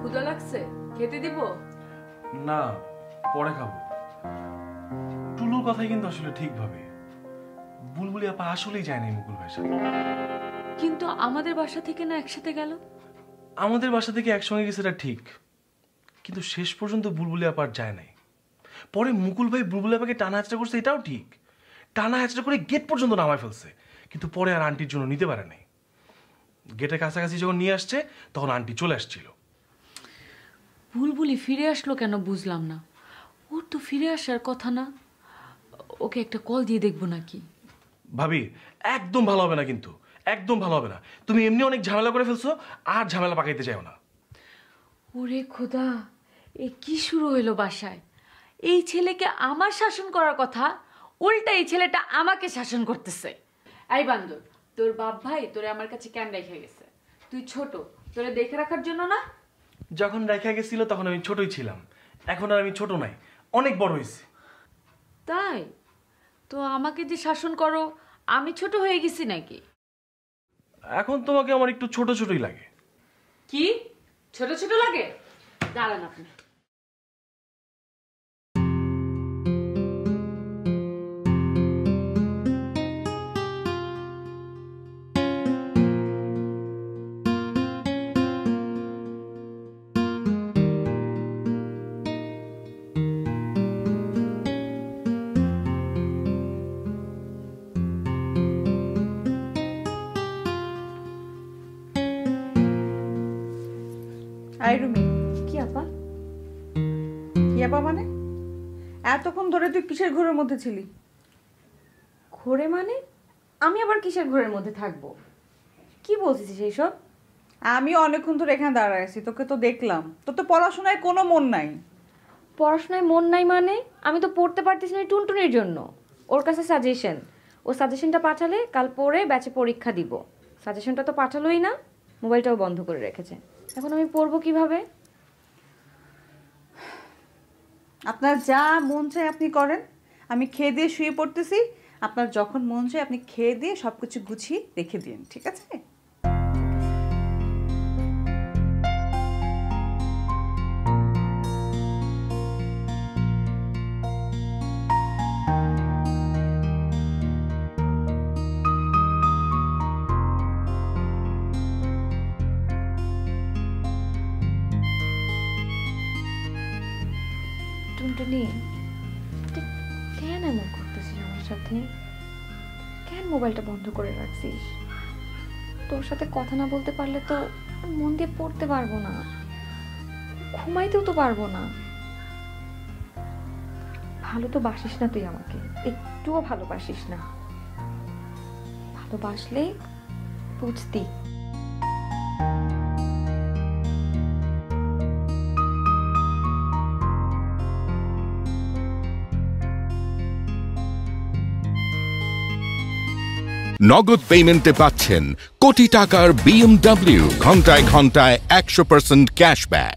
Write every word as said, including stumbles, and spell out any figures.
ক্ষুধা লাগছে, খেতে দিব? না, পরে খাবো। টুলুর কথাই কিন্তু আসলে ঠিক ভাবে। বুলবুলি আপা আসলেই যায় নাই মুকুল ভাইয়ের সাথে। কিন্তু আমাদের বাসা থেকে না একসাথে গেল। আমাদের বাসা থেকে একসঙ্গে গেছে এটা ঠিক, কিন্তু শেষ পর্যন্ত বুলবুলি আপার যায় নাই। পরে মুকুল ভাই বুলবুলি আপাকে টানা হাঁচড়া করছে, এটাও ঠিক। টানা হাঁচড়া করে গেট পর্যন্ত নামায় ফেলছে, কিন্তু পরে আর আন্টির জন্য নিতে পারে নাই। গেটের কাছাকাছি যখন নিয়ে আসছে তখন আন্টি চলে আসছিল। বুলবুলি ফিরে আসলো কেন বুঝলাম না। ওর তো ফিরে আসার কথা না। ওকে একটা কল দিয়ে দেখবো নাকি? ভাবি, একদম ভালো হবে না, কিন্তু একদম ভালো হবে না। তুমি এমনি অনেক ঝামেলা করে ফেলছো, আর ঝামেলা পাকাইতে চাও না। ওরে খোদা, এ কি শুরু হইলো বাসায়? এই ছেলেকে আমার শাসন করার কথা, উল্টা এই ছেলেটা আমাকে শাসন করতেছে। এই বান্দর, তোর বাপ ভাই তোরে আমার কাছে কেন রেখে গেছে? তুই ছোট, তোরে দেখে রাখার জন্য না? যখন রেখা গেছিল তখন আমি ছোটই ছিলাম, এখন আর আমি ছোট নাই, অনেক বড় হয়েছি। তাই তো আমাকে যে শাসন করো, আমি ছোট হয়ে গেছি নাকি? এখন তোমাকে আমার একটু ছোট ছোটই লাগে। কি ছোট ছোট লাগে? দাঁড়ান আপনি। আই রুমি, কি আপা? কি আপা মানে? এতক্ষণ ধরে তুই কিসের ঘোরের মধ্যে ছিলি? ঘোরে মানে? আমি আবার কিসের ঘোরের মধ্যে থাকবো? কি বলছিস সেই সব? আমি অনেকক্ষণ ধরে এখানে দাঁড়ায় আছি, তোকে তো দেখলাম। তোর তো পড়াশোনায় কোনো মন নাই। পড়াশোনায় মন নাই মানে? আমি তো পড়তে পারতেছি না টুনটুনির জন্য। ওর কাছে সাজেশন, ও সাজেশনটা পাঠালে কাল পড়ে ব্যাচে পরীক্ষা দিব। সাজেশনটা তো পাঠালোই না, মোবাইলটাও বন্ধ করে রেখেছে। এখন আমি পড়বো কিভাবে? আপনার যা মন চায় আপনি করেন, আমি খেয়ে দিয়ে শুয়ে পড়তেছি। আপনার যখন মন চায় আপনি খেয়ে দিয়ে সব কিছু গুছিয়ে রেখে দিন, ঠিক আছে? টুনটুনি, তুই কেন এমন করতেছিস আমার সাথে? কেন মোবাইলটা বন্ধ করে রাখছিস? তোর সাথে কথা না বলতে পারলে তো মন দিয়ে পড়তে পারবো না, ঘুমাইতেও তো পারবো না। ভালো তো বাসিস না তুই আমাকে, একটুও ভালোবাসিস না। ভালোবাসলে বুঝতি। নগদ পেমেন্টে পাচ্ছেন কোটি টাকার বিএমডব্লিউ, ঘন্টায় ঘন্টায় একশো পার্সেন্ট ক্যাশব্যাক।